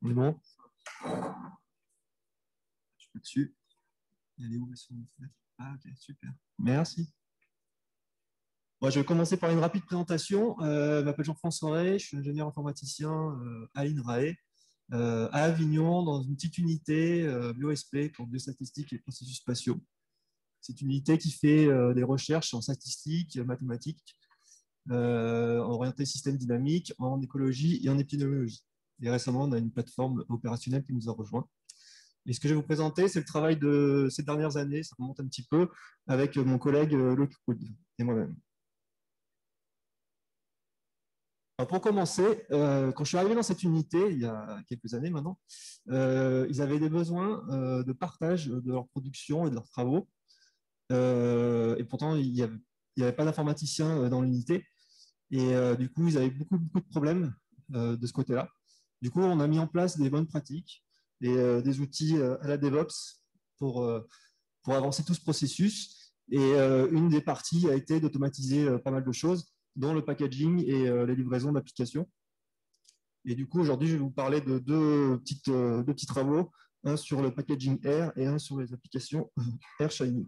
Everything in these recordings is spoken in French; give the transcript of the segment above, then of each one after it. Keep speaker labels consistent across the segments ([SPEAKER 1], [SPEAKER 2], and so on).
[SPEAKER 1] On est bon? Je suis dessus. Elle est où? Ah, ok, super. Merci. Bon, je vais commencer par une rapide présentation. Je m'appelle Jean-François Ray, je suis ingénieur informaticien à l'INRAE, à Avignon, dans une petite unité BioSP pour biostatistiques et processus spatiaux. C'est une unité qui fait des recherches en statistiques, mathématiques, orientées système dynamique, en écologie et en épidémiologie. Et récemment, on a une plateforme opérationnelle qui nous a rejoints. Et ce que je vais vous présenter, c'est le travail de ces dernières années, ça remonte un petit peu, avec mon collègue Loïc Wood et moi-même. Pour commencer, quand je suis arrivé dans cette unité, il y a quelques années maintenant, ils avaient des besoins de partage de leur production et de leurs travaux. Et pourtant, il n'y avait pas d'informaticien dans l'unité. Et du coup, ils avaient beaucoup de problèmes de ce côté-là. Du coup, on a mis en place des bonnes pratiques et des outils à la DevOps pour avancer tout ce processus. Et une des parties a été d'automatiser pas mal de choses, dont le packaging et les livraisons d'applications. Et du coup, aujourd'hui, je vais vous parler de deux petits travaux, un sur le packaging R et un sur les applications R Shiny.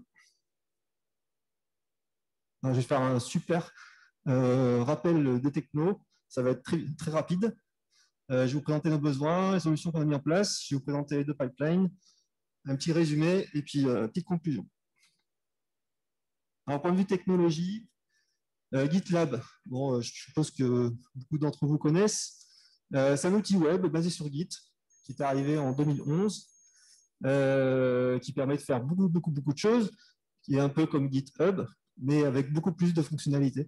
[SPEAKER 1] Alors, je vais faire un super rappel des technos. Ça va être très, très rapide. Je vais vous présenter nos besoins, les solutions qu'on a mis en place. Je vais vous présenter les deux pipelines, un petit résumé et puis petite conclusion. Alors, point de vue technologie, GitLab, bon, je suppose que beaucoup d'entre vous connaissent. C'est un outil web basé sur Git qui est arrivé en 2011, qui permet de faire beaucoup de choses, qui est un peu comme GitHub, mais avec beaucoup plus de fonctionnalités.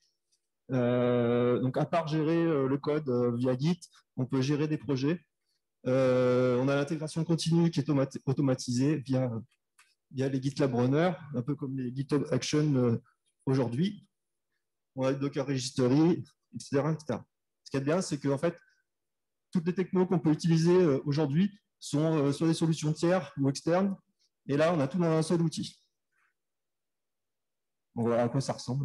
[SPEAKER 1] Donc, à part gérer le code via Git, on peut gérer des projets. On a l'intégration continue qui est automatisée via les GitLab Runner, un peu comme les GitHub Action aujourd'hui. On a le Docker Registry, etc., etc. Ce qui est bien, c'est que en fait, toutes les technos qu'on peut utiliser aujourd'hui sont soit des solutions tiers ou externes. Et là, on a tout dans un seul outil. On voit à quoi ça ressemble.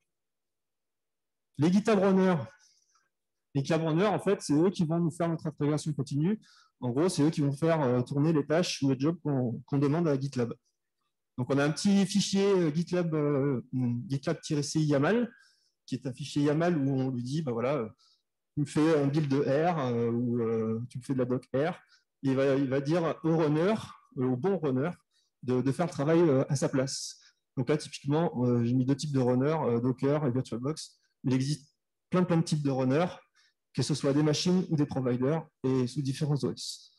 [SPEAKER 1] Les GitLab Runner, en fait, c'est eux qui vont nous faire notre intégration continue. En gros, c'est eux qui vont faire tourner les tâches ou les jobs qu'on demande à GitLab. Donc, on a un petit fichier GitLab-C YAML, qui est un fichier YAML où on lui dit, bah voilà, tu me fais un build de R ou tu me fais de la doc R. Et il va dire au runner, au bon runner, de faire le travail à sa place. Donc là, typiquement, j'ai mis deux types de runners, Docker et VirtualBox. Il existe plein de types de runners, que ce soit des machines ou des providers, et sous différents OS.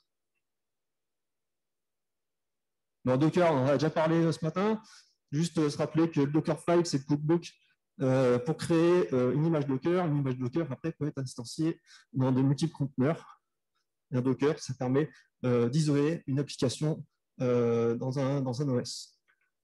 [SPEAKER 1] Dans Docker, on en a déjà parlé ce matin. Juste se rappeler que le Dockerfile, c'est le cookbook pour créer une image Docker. Une image Docker, après, peut être instanciée dans de multiples conteneurs. Et un Docker, ça permet d'isoler une application dans un OS.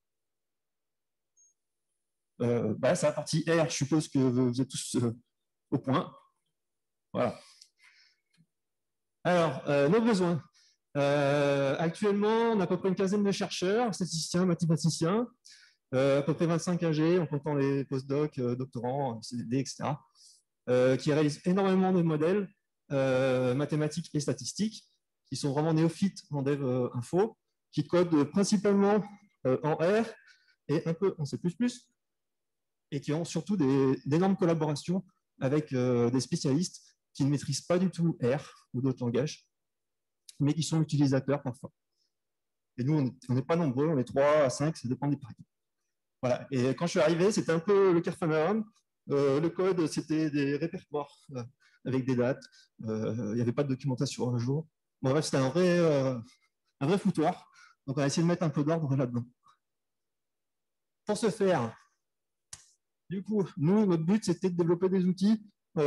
[SPEAKER 1] C'est la partie R. Je suppose que vous êtes tous au point. Voilà. Alors, nos besoins. Actuellement, on a à peu près une quinzaine de chercheurs, statisticiens, mathématiciens, à peu près 25 AG, en comptant les postdocs, doctorants, CDD, etc., qui réalisent énormément de modèles mathématiques et statistiques, qui sont vraiment néophytes en dev info, qui codent principalement en R et un peu en C++, et qui ont surtout d'énormes collaborations avec des spécialistes qui ne maîtrisent pas du tout R ou d'autres langages, mais qui sont utilisateurs parfois. Et nous, on n'est pas nombreux, on est 3 à 5, ça dépend des paris. Voilà. Et quand je suis arrivé, c'était un peu le Capharnaüm. Le code, c'était des répertoires avec des dates. Il n'y avait pas de documentation un jour. Bon, bref, c'était un vrai foutoir. Donc, on a essayé de mettre un peu d'ordre là-dedans. Pour ce faire, du coup, nous, notre but, c'était de développer des outils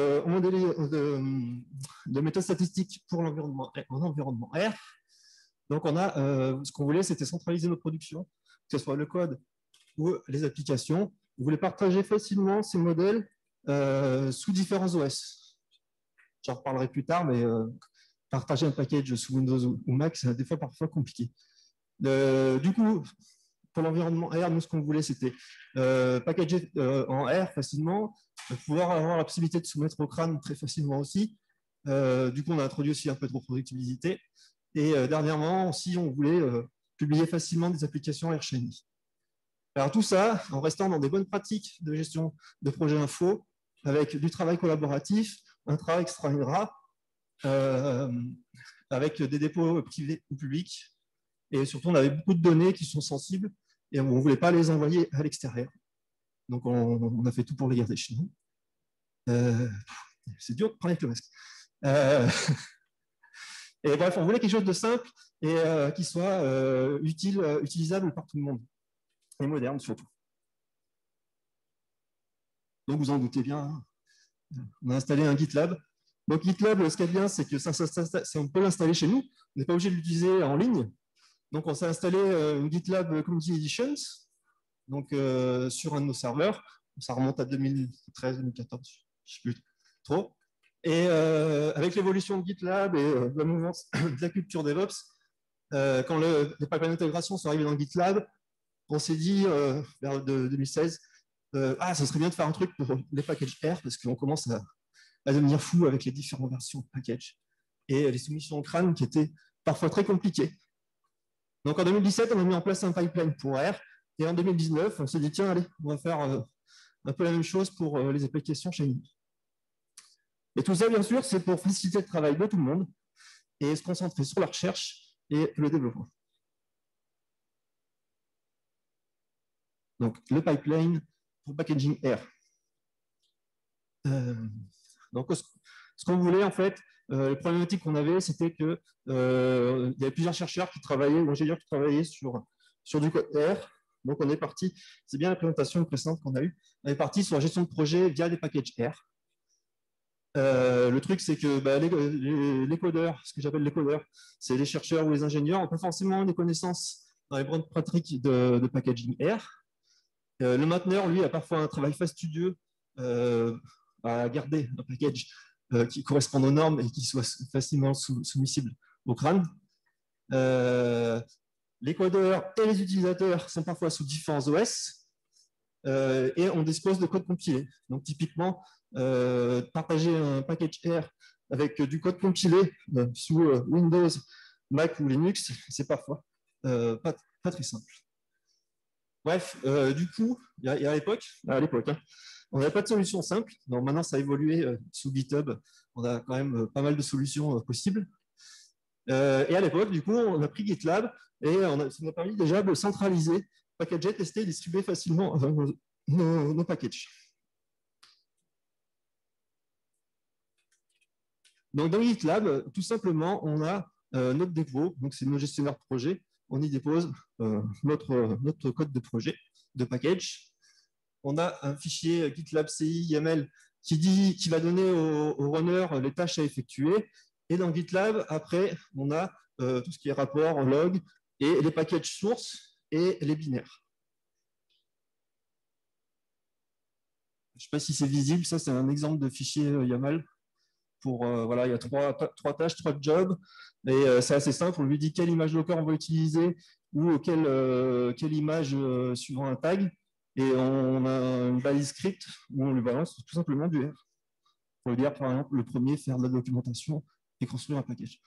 [SPEAKER 1] de méthodes statistiques pour l'environnement R. Donc, ce qu'on voulait, c'était centraliser notre production, que ce soit le code ou les applications. On voulait partager facilement ces modèles sous différents OS. J'en reparlerai plus tard, mais partager un package sous Windows ou Mac, c'est des fois parfois compliqué. Du coup, pour l'environnement R, nous, ce qu'on voulait, c'était packager en R facilement, pouvoir avoir la possibilité de soumettre au crâne très facilement aussi, Du coup, on a introduit aussi un peu de reproductibilité. Et dernièrement, aussi, on voulait publier facilement des applications AirShiny. Alors tout ça, en restant dans des bonnes pratiques de gestion de projets info, avec du travail collaboratif, un travail extra-INRA, avec des dépôts privés ou publics. Et surtout, on avait beaucoup de données qui sont sensibles et on ne voulait pas les envoyer à l'extérieur. Donc, on a fait tout pour les garder chez nous. C'est dur de parler avec le masque. Et bref, on voulait quelque chose de simple et qui soit utilisable par tout le monde. Et moderne surtout. Donc, vous en doutez bien, hein. On a installé un GitLab. Donc, GitLab, ce qui est bien, c'est que on peut l'installer chez nous. On n'est pas obligé de l'utiliser en ligne. Donc, on s'est installé une GitLab Community Editions donc, sur un de nos serveurs. Ça remonte à 2013, 2014, je ne sais plus trop. Et avec l'évolution de GitLab et la mouvance de la culture DevOps, quand les pipelines d'intégration sont arrivés dans GitLab, on s'est dit, vers 2016, ça serait bien de faire un truc pour les packages R, parce qu'on commence à devenir fou avec les différentes versions de package. Et les soumissions au crâne qui étaient parfois très compliquées. Donc en 2017, on a mis en place un pipeline pour R, et en 2019, on s'est dit, tiens, allez, on va faire un peu la même chose pour les applications chez nous. Et tout ça, bien sûr, c'est pour faciliter le travail de tout le monde et se concentrer sur la recherche et le développement. Donc, le pipeline pour packaging R. Donc, ce qu'on voulait, en fait, les problématiques qu'on avait, c'était qu'il y avait plusieurs chercheurs qui travaillaient, ou ingénieurs qui travaillaient sur du code R. Donc, on est parti, c'est bien la présentation précédente qu'on a eue, on est parti sur la gestion de projet via des packages R. Le truc, c'est que les codeurs, ce que j'appelle les codeurs, c'est les chercheurs ou les ingénieurs, n'ont pas forcément des connaissances dans les bonnes pratiques de packaging R. Le mainteneur, lui, a parfois un travail fastidieux à garder un package qui corresponde aux normes et qui soit facilement soumissible au crâne. Les codeurs et les utilisateurs sont parfois sous différents OS et on dispose de code compilé. Donc, typiquement, partager un package R avec du code compilé sous Windows, Mac ou Linux, c'est parfois pas très simple. Bref, du coup, à l'époque, hein, on n'avait pas de solution simple. Donc maintenant, ça a évolué sous GitHub. On a quand même pas mal de solutions possibles. Et à l'époque, du coup, on a pris GitLab et ça nous a permis déjà de centraliser, packager, tester et distribuer facilement nos packages. Donc dans GitLab, tout simplement, on a notre dépôt, donc c'est nos gestionnaires de projet. On y dépose notre code de projet, de package. On a un fichier GitLab CI YAML qui va donner au runner les tâches à effectuer. Et dans GitLab, après, on a tout ce qui est rapport, log, et les packages sources et les binaires. Je ne sais pas si c'est visible, ça c'est un exemple de fichier YAML. Voilà, il y a trois tâches, 3 jobs, et c'est assez simple. On lui dit quelle image Docker on va utiliser ou quelle image suivant un tag, et on a une balise script où on lui balance tout simplement du R. On veut dire, par exemple, le premier, faire de la documentation et construire un package.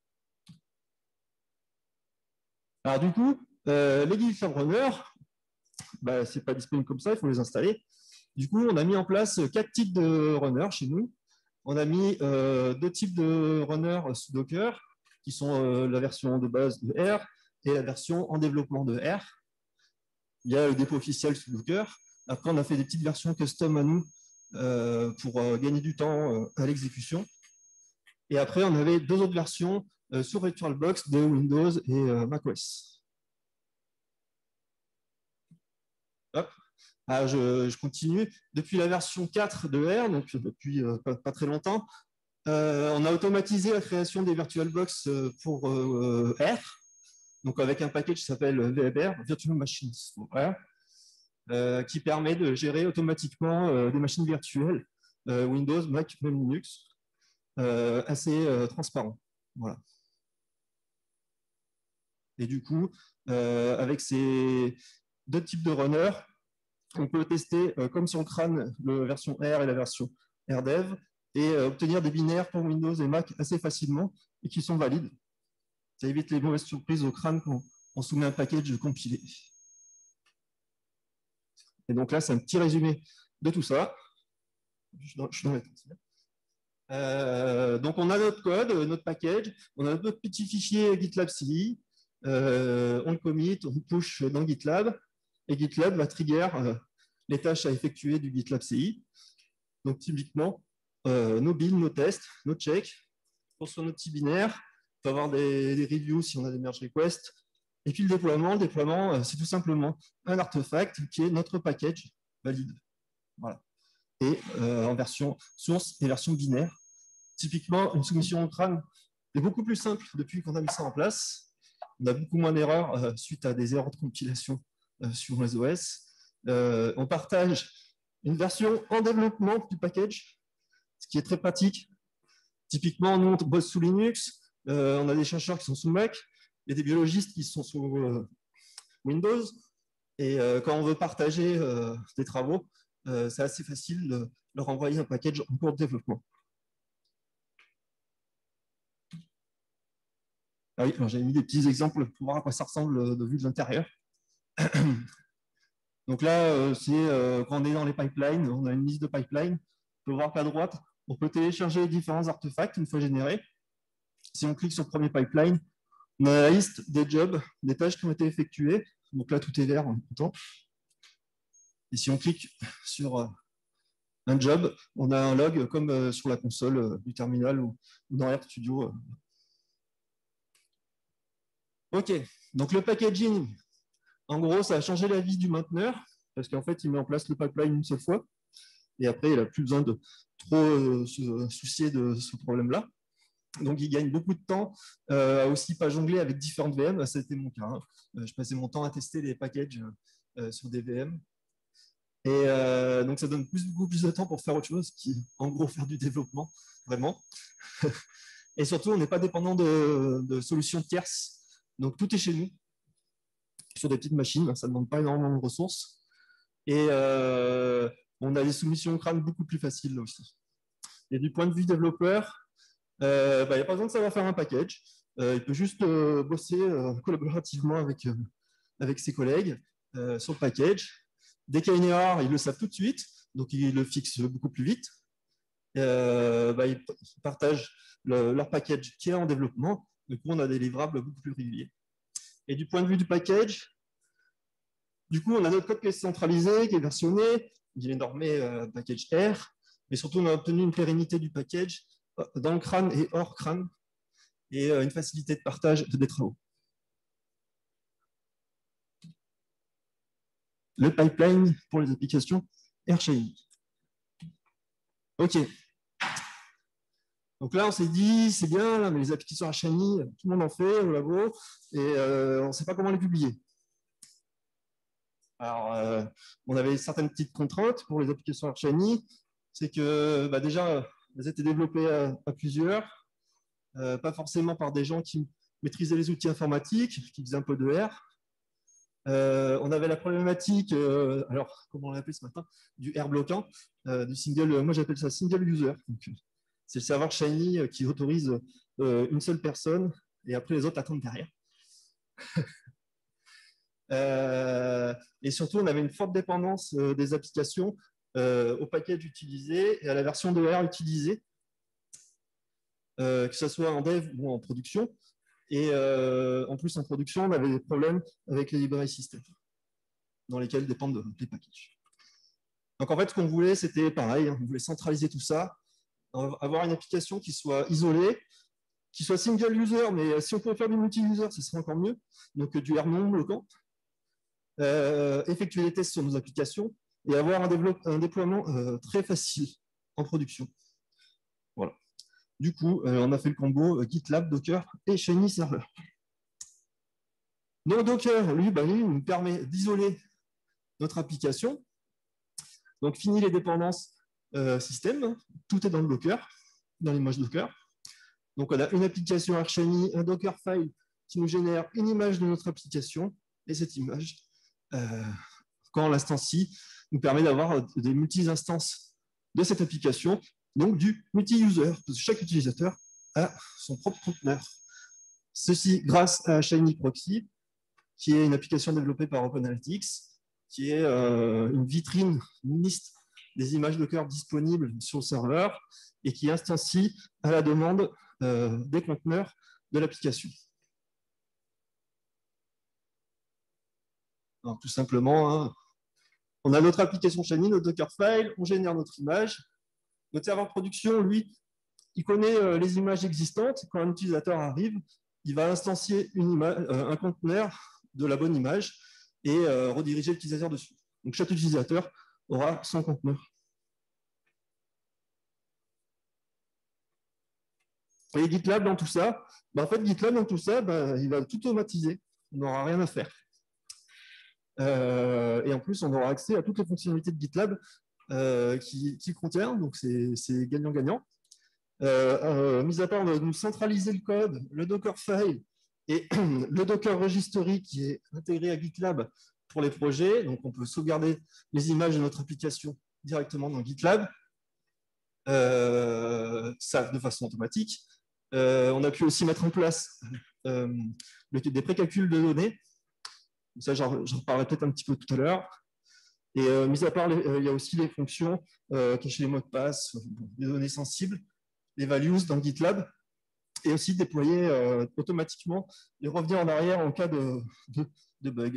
[SPEAKER 1] Alors du coup, les GitLab Runners, ce n'est pas disponible comme ça, il faut les installer. Du coup, on a mis en place 4 types de runners chez nous. On a mis 2 types de runners sous Docker, qui sont la version de base de R et la version en développement de R. Il y a le dépôt officiel sous Docker. Après, on a fait des petites versions custom à nous pour gagner du temps à l'exécution. Et après, on avait 2 autres versions sur VirtualBox de Windows et macOS. Hop. Je continue. Depuis la version 4 de R, donc depuis pas très longtemps, on a automatisé la création des VirtualBox pour R, donc avec un package qui s'appelle VMR, Virtual Machines R, qui permet de gérer automatiquement des machines virtuelles, Windows, Mac, même Linux, assez transparent. Voilà. Et du coup, avec ces 2 types de runners, on peut tester, comme sur le crâne, la version R et la version RDev, et obtenir des binaires pour Windows et Mac assez facilement et qui sont valides. Ça évite les mauvaises surprises au crâne quand on soumet un package compilé. Et donc là, c'est un petit résumé de tout ça. Je suis dans les donc on a notre code, notre package, on a notre petit fichier GitLab CI, on le commit, on le push dans GitLab, et GitLab va trigger les tâches à effectuer du GitLab CI. Donc typiquement, nos builds, nos tests, nos checks, pour sur notre petit binaire, on peut avoir des reviews si on a des merge requests, et puis le déploiement, c'est tout simplement un artefact qui est notre package valide. Voilà. Et en version source et version binaire. Typiquement, une soumission au crâne est beaucoup plus simple depuis qu'on a mis ça en place. On a beaucoup moins d'erreurs suite à des erreurs de compilation sur les OS. On partage une version en développement du package, ce qui est très pratique. Typiquement, nous, on bosse sous Linux, on a des chercheurs qui sont sous Mac, il y a des biologistes qui sont sous Windows, et quand on veut partager des travaux, c'est assez facile de leur envoyer un package en cours de développement. Ah oui, j'ai mis des petits exemples pour voir à quoi ça ressemble de vue de l'intérieur. Donc là, c'est quand on est dans les pipelines, on a une liste de pipelines. On peut voir qu'à droite, on peut télécharger les différents artefacts une fois générés. Si on clique sur le premier pipeline, on a la liste des jobs, des tâches qui ont été effectuées. Donc là, tout est vert, on est content. Et si on clique sur un job, on a un log comme sur la console du terminal ou dans RStudio. OK, donc le packaging, en gros, ça a changé la vie du mainteneur, parce qu'en fait, il met en place le pipeline une seule fois, et après, il n'a plus besoin de trop se soucier de ce problème-là. Donc, il gagne beaucoup de temps à aussi pas jongler avec différentes VM. C'était mon cas. Je passais mon temps à tester les packages sur des VM. Et donc, ça donne beaucoup plus de temps pour faire autre chose, qui en gros, faire du développement, vraiment. Et surtout, on n'est pas dépendant de solutions tierces. Donc, tout est chez nous, sur des petites machines. Ça ne demande pas énormément de ressources. Et on a des soumissions crâne beaucoup plus faciles aussi. Et du point de vue développeur, il n'y a pas besoin de savoir faire un package. Il peut juste bosser collaborativement avec ses collègues sur le package. Dès qu'il y a une erreur, ils le savent tout de suite, donc ils le fixent beaucoup plus vite. Ils partagent leur package qui est en développement. Du coup, on a des livrables beaucoup plus réguliers. Et du point de vue du package, du coup, on a notre code qui est centralisé, qui est versionné, il est normé package R, mais surtout, on a obtenu une pérennité du package dans le crâne et hors crâne, et une facilité de partage des travaux. Le pipeline pour les applications AirShiny. OK. Donc là, on s'est dit, c'est bien, là, mais les applications AirShiny, tout le monde en fait au labo, et on ne sait pas comment les publier. Alors, on avait certaines petites contraintes pour les applications AirShiny, c'est que déjà, elles étaient développées à plusieurs, pas forcément par des gens qui maîtrisaient les outils informatiques, qui faisaient un peu de R. On avait la problématique, alors comment on l'a appelé ce matin, du R bloquant, du single, moi j'appelle ça single user. C'est le serveur Shiny qui autorise une seule personne et après les autres attendent derrière. Et surtout, on avait une forte dépendance des applications au package utilisé et à la version de R utilisée, que ce soit en dev ou en production. Et en plus, en production, on avait des problèmes avec les librairies système, dans lesquels dépendent les packages. Donc en fait, ce qu'on voulait, c'était pareil, on voulait centraliser tout ça, avoir une application qui soit isolée, qui soit single user, mais si on pouvait faire du multi-user, ce serait encore mieux. Donc du R non bloquant. Effectuer des tests sur nos applications et avoir un déploiement très facile en production. Voilà. Du coup, on a fait le combo GitLab, Docker et Shiny Server. Donc Docker, lui, nous permet d'isoler notre application. Donc fini les dépendances système, tout est dans le Docker, dans l'image Docker. Donc on a une application AirShiny, un Docker file qui nous génère une image de notre application, et cette image, quand l'instance nous permet d'avoir des multi-instances de cette application donc du multi-user, parce que chaque utilisateur a son propre conteneur. Ceci grâce à Shiny Proxy, qui est une application développée par OpenAlytics, qui est une vitrine, une liste des images Docker disponibles sur le serveur et qui instancie à la demande des conteneurs de l'application. Tout simplement, hein, on a notre application Shiny, notre Dockerfile, on génère notre image. Notre serveur production, lui, il connaît les images existantes. Quand un utilisateur arrive, il va instancier un conteneur de la bonne image et rediriger l'utilisateur dessus. Donc chaque utilisateur aura son conteneur. Et GitLab dans tout ça, en fait, GitLab dans tout ça, il va tout automatiser. On n'aura rien à faire. Et en plus, on aura accès à toutes les fonctionnalités de GitLab qui contient, donc c'est gagnant-gagnant. Mis à part de nous centraliser le code, le Dockerfile et le Docker Registry qui est intégré à GitLab pour les projets, donc on peut sauvegarder les images de notre application directement dans GitLab, ça de façon automatique. On a pu aussi mettre en place des précalculs de données. Ça, j'en reparlerai peut-être un petit peu tout à l'heure. Et mis à part, il y a aussi les fonctions cacher les mots de passe, les données sensibles, les values dans GitLab, et aussi déployer automatiquement et revenir en arrière en cas de bug.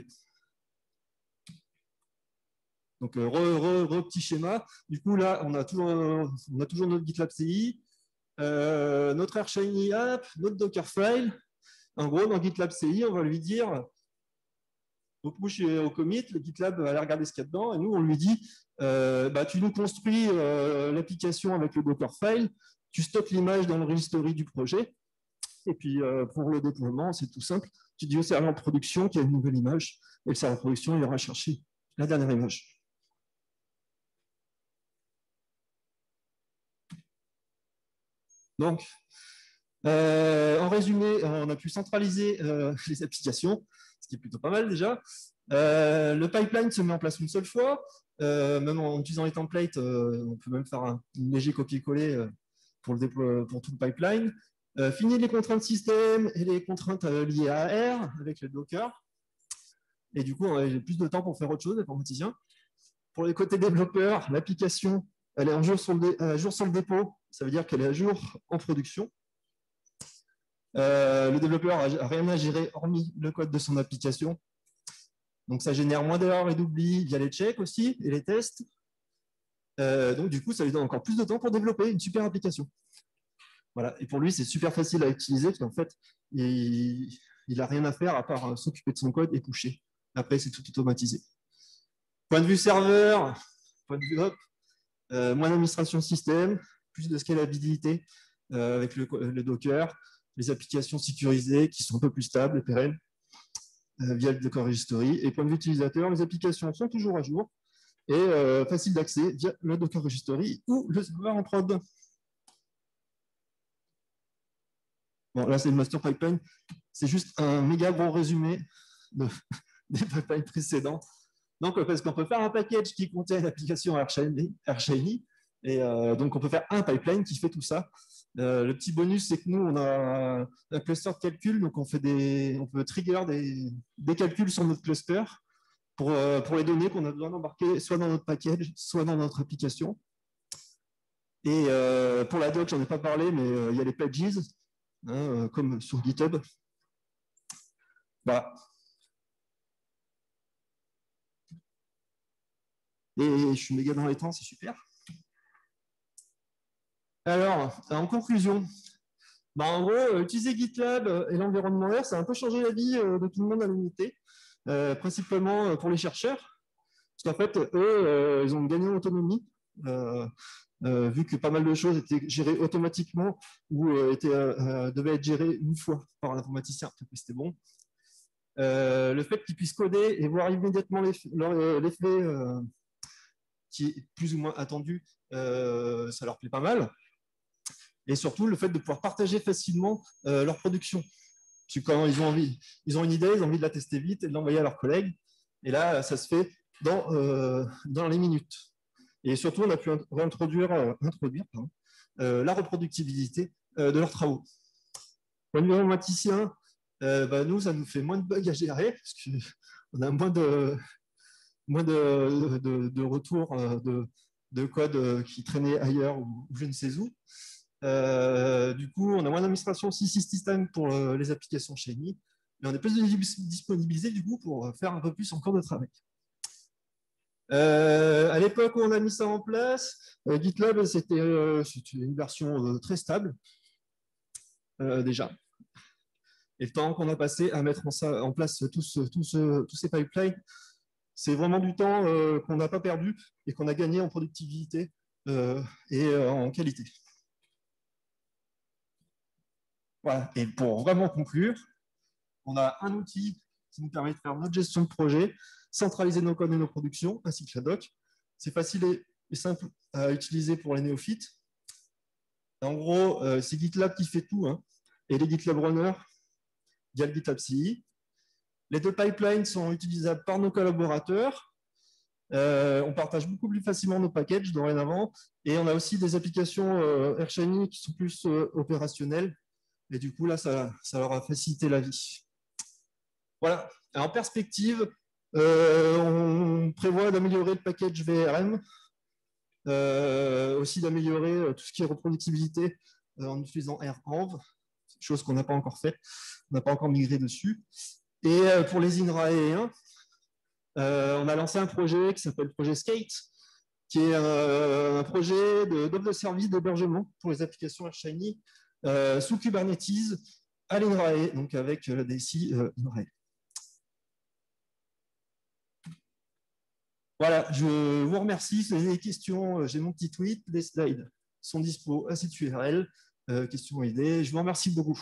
[SPEAKER 1] Donc, petit schéma. Du coup, là, on a toujours notre GitLab CI, notre AirShiny app, notre Dockerfile. En gros, dans GitLab CI, on va lui dire au push et au commit, le GitLab va aller regarder ce qu'il y a dedans, et nous, on lui dit tu nous construis l'application avec le Dockerfile, tu stockes l'image dans le registry du projet, et puis pour le déploiement, c'est tout simple. Tu dis au serveur de production qu'il y a une nouvelle image, et le serveur de production il ira chercher la dernière image. Donc, en résumé, on a pu centraliser les applications, ce qui est plutôt pas mal déjà. Le pipeline se met en place une seule fois. Même en utilisant les templates, on peut même faire un léger copier-coller pour tout le pipeline. Finir les contraintes système et les contraintes liées à R avec le Docker. Et du coup, on a plus de temps pour faire autre chose, l'informaticien. Pour les côtés développeurs, l'application, elle est à jour sur le dépôt. Ça veut dire qu'elle est à jour en production. Le développeur n'a rien à gérer hormis le code de son application. Donc, ça génère moins d'erreurs et d'oublis via les checks aussi et les tests. Donc, du coup, ça lui donne encore plus de temps pour développer une super application. Voilà. Et pour lui, c'est super facile à utiliser parce qu'en fait, il n'a rien à faire à part s'occuper de son code et pusher. Après, c'est tout automatisé. Point de vue serveur, point de vue hop, moins d'administration système, plus de scalabilité avec le Docker, les applications sécurisées qui sont un peu plus stables et pérennes via le Docker Registry. Et point de vue utilisateur, les applications sont toujours à jour et facile d'accès via le Docker Registry ou le serveur en prod. Bon, là, c'est le master pipeline. C'est juste un méga gros résumé des pipelines précédents. Donc, parce qu'on peut faire un package qui contient l'application AirShiny, et donc on peut faire un pipeline qui fait tout ça. Le petit bonus, c'est que nous, on a un cluster de calcul, donc on peut trigger des calculs sur notre cluster pour les données qu'on a besoin d'embarquer soit dans notre package, soit dans notre application. Et pour la doc, j'en ai pas parlé, mais il y a les pages, hein, comme sur GitHub. Bah. Et je suis méga dans les temps, c'est super. Alors, en conclusion, en gros, utiliser GitLab et l'environnement R, ça a un peu changé la vie de tout le monde à l'unité, principalement pour les chercheurs. Parce qu'en fait, eux, ils ont gagné en autonomie, vu que pas mal de choses étaient gérées automatiquement ou devaient être gérées une fois par un informaticien. C'était bon. Le fait qu'ils puissent coder et voir immédiatement l'effet qui est plus ou moins attendu, ça leur plaît pas mal. Et surtout, le fait de pouvoir partager facilement leur production. Parce que quand ils ont une idée, ils ont envie de la tester vite et de l'envoyer à leurs collègues. Et là, ça se fait dans les minutes. Et surtout, on a pu introduire la reproductibilité de leurs travaux. Pour les informaticiens, nous, ça nous fait moins de bugs à gérer, parce qu'on a moins de retours de code qui traînait ailleurs ou je ne sais où. Du coup, on a moins d'administration aussi système pour les applications Shiny, mais on est plus disponibilisé du coup pour faire un peu plus encore de travail. À l'époque où on a mis ça en place, GitLab, c'était une version très stable, déjà. Et le temps qu'on a passé à mettre en place tous ces pipelines, c'est vraiment du temps qu'on n'a pas perdu et qu'on a gagné en productivité et en qualité. Voilà. Et pour vraiment conclure, on a un outil qui nous permet de faire notre gestion de projet, centraliser nos codes et nos productions, ainsi que la doc. C'est facile et simple à utiliser pour les néophytes. En gros, c'est GitLab qui fait tout, hein, et les GitLab Runners via le GitLab CI. Les deux pipelines sont utilisables par nos collaborateurs. On partage beaucoup plus facilement nos packages dorénavant. Et on a aussi des applications AirShiny qui sont plus opérationnelles. Et du coup, là, ça leur a facilité la vie. Voilà. En perspective, on prévoit d'améliorer le package VRM, aussi d'améliorer tout ce qui est reproductibilité en utilisant AirEnv, chose qu'on n'a pas encore fait, on n'a pas encore migré dessus. Et pour les INRAE1, on a lancé un projet qui s'appelle Projet Skate, qui est un projet d'offre de service d'hébergement pour les applications AirShiny sous Kubernetes à l'INRAE, donc avec la DSI INRAE. Voilà, je vous remercie. Si vous avez des questions, j'ai mon petit tweet, les slides sont dispo à site URL, questions et idées. Je vous remercie beaucoup.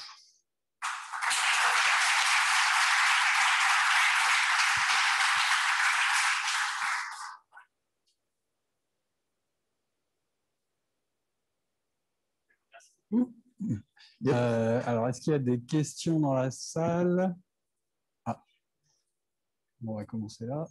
[SPEAKER 2] Alors, est-ce qu'il y a des questions dans la salle? Ah. Bon, on va commencer là.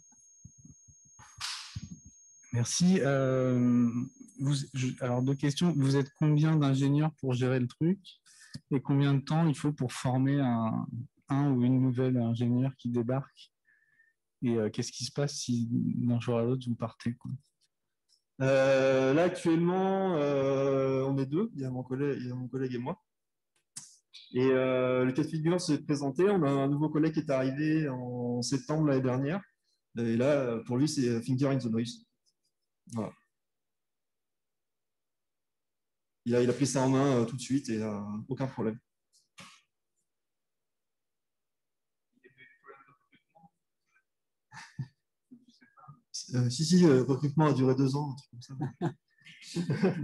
[SPEAKER 2] Merci. Alors, deux questions. Vous êtes combien d'ingénieurs pour gérer le truc? Et combien de temps il faut pour former un ou une nouvelle ingénieur qui débarque? Et qu'est-ce qui se passe si d'un jour à l'autre, vous partez, quoi?
[SPEAKER 1] Là, actuellement, on est deux. Il y a mon collègue et moi. Et le cas de figure s'est présenté. On a un nouveau collègue qui est arrivé en septembre l'année dernière. Et là, pour lui, c'est Finger in the Noise. Voilà. Il a pris ça en main tout de suite et aucun problème. Si, le recrutement a duré 2 ans, un truc comme ça.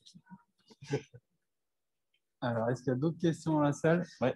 [SPEAKER 2] Alors, est-ce qu'il y a d'autres questions dans la salle?
[SPEAKER 1] Ouais.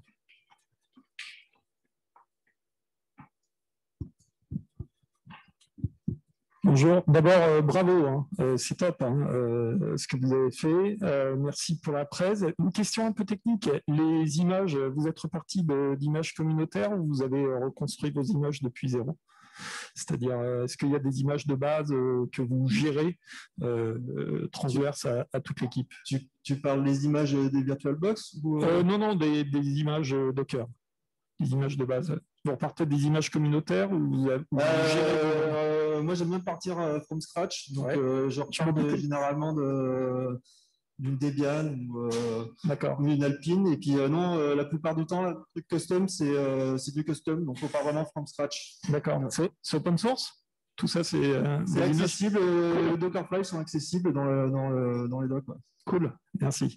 [SPEAKER 3] Bonjour. D'abord, bravo, hein. C'est top hein, ce que vous avez fait. Merci pour la presse. Une question un peu technique. Les images, vous êtes reparti d'images communautaires ou vous avez reconstruit vos images depuis zéro? C'est-à-dire, est-ce qu'il y a des images de base que vous gérez transverses à toute l'équipe?
[SPEAKER 1] Tu parles des images des VirtualBox ou
[SPEAKER 3] Non, des images Docker, des images de base. Vous repartez des images communautaires ou vous gérez
[SPEAKER 1] moi, j'aime bien partir from scratch. Donc,
[SPEAKER 3] ouais.
[SPEAKER 1] je repars généralement d'une Debian ou une Alpine. Et puis, non, la plupart du temps, le truc custom, c'est du custom. Donc, il ne faut pas vraiment from scratch.
[SPEAKER 3] D'accord. C'est open source? Tout ça, c'est
[SPEAKER 1] accessible. Les Dockerfly sont accessibles dans les docs. Ouais.
[SPEAKER 3] Cool. Merci.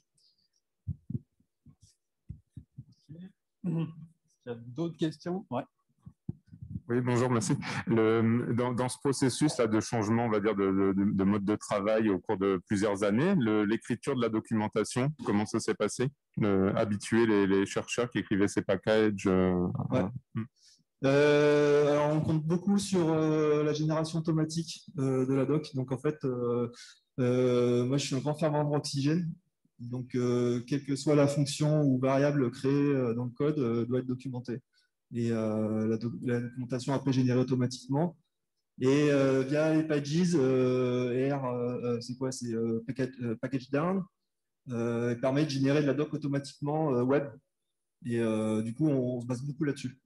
[SPEAKER 2] Il y a d'autres questions? Ouais.
[SPEAKER 4] Oui, bonjour, merci. Dans ce processus là, de changement, on va dire, de mode de travail au cours de plusieurs années, l'écriture de la documentation, comment ça s'est passé? Habituer les chercheurs qui écrivaient ces packages
[SPEAKER 1] ouais. Alors, on compte beaucoup sur la génération automatique de la doc. Donc, en fait, moi, je suis un grand fervent de Oxygène. Donc, quelle que soit la fonction ou variable créée dans le code, doit être documentée. Et la documentation après générée automatiquement. Et via les pages, c'est quoi? C'est package down. permet de générer de la doc automatiquement web. Et du coup, on se base beaucoup là-dessus.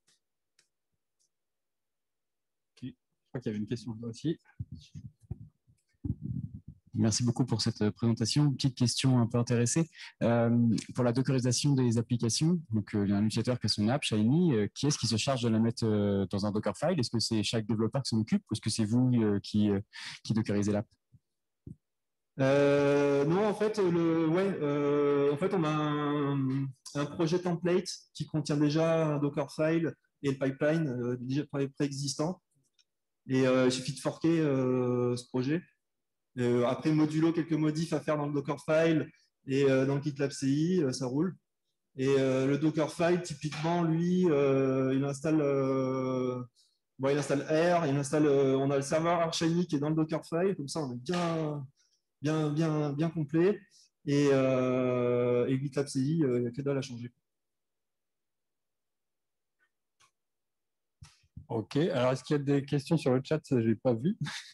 [SPEAKER 5] Je crois qu'il y avait une question là aussi. Merci beaucoup pour cette présentation. Petite question un peu intéressée. Pour la dockerisation des applications, donc il y a un utilisateur qui a son app, Shiny, qui est-ce qui se charge de la mettre dans un Dockerfile? Est-ce que c'est chaque développeur qui s'en occupe ou est-ce que c'est vous qui dockerisez l'app?
[SPEAKER 1] Non, en fait, en fait, on a un projet template qui contient déjà un Dockerfile et le pipeline déjà préexistant. Et il suffit de forker ce projet. Après, modulo quelques modifs à faire dans le Dockerfile et dans le GitLab CI, ça roule. Et le Dockerfile, typiquement, lui, il installe R, on a le serveur Shiny qui est dans le Dockerfile, comme ça on est bien complet. Et GitLab CI, il n'y a que dalle à changer.
[SPEAKER 5] Ok, alors est-ce qu'il y a des questions sur le chat? Je n'ai pas vu.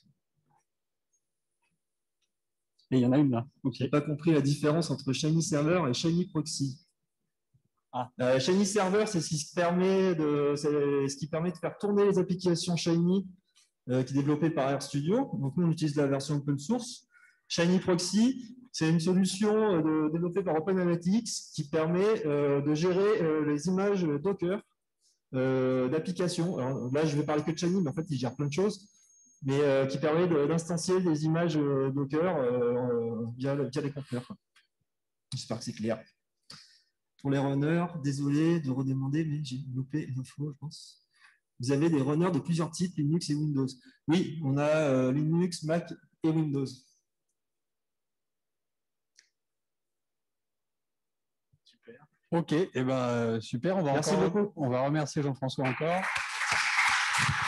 [SPEAKER 5] Et il y en a une là.
[SPEAKER 1] Okay. Je n'ai pas compris la différence entre Shiny Server et Shiny Proxy. Shiny Server, c'est ce qui permet de faire tourner les applications Shiny qui est développée par RStudio. Donc nous, on utilise la version open source. Shiny Proxy, c'est une solution développée par OpenAnalytics qui permet de gérer les images Docker d'applications. Alors là, je vais parler que de Shiny, mais en fait, il gère plein de choses, mais qui permet d'instancier des images Docker via les conteneurs. J'espère que c'est clair. Pour les runners, désolé de redemander, mais j'ai loupé une info, je pense. Vous avez des runners de plusieurs types, Linux et Windows. Oui, on a Linux, Mac et Windows.
[SPEAKER 5] Super. Ok, et ben super. On va remercier Jean-François encore.